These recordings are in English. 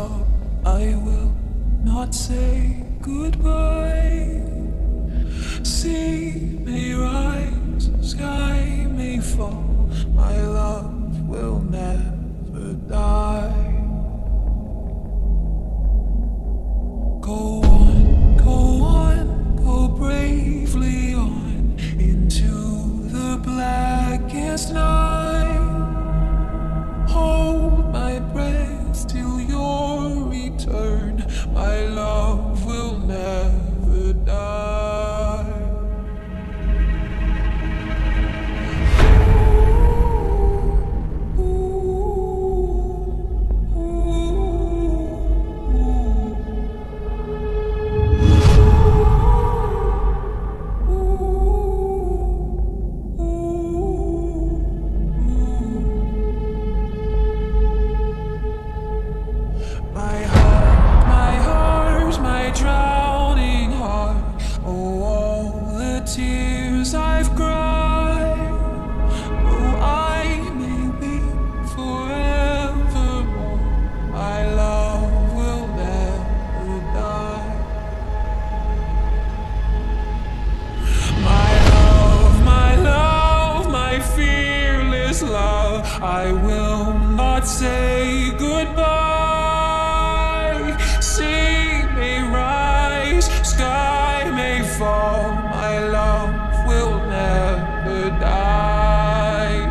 stop. I will not say goodbye. Sea may rise, sky may fall, my love will never die. Go on, go on, go bravely on into the blackest night. Hold my breath till your return, my love will never die. My heart, my drowning heart. Oh, all the tears I've cried. Oh, I may weep forevermore, my love will never die. My love, my fearless love, I will not say goodbye. Sea may rise, sky may fall, my love will never die.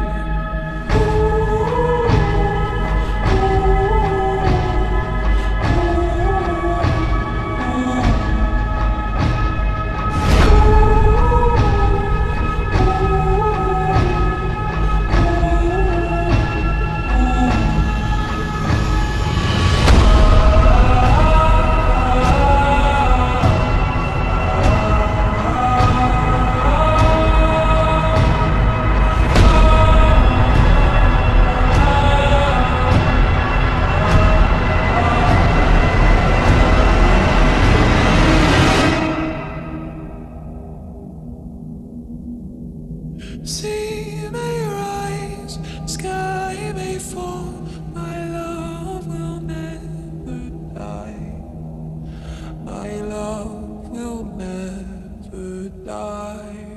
Sea may rise, sky may fall, my love will never die. My love will never die.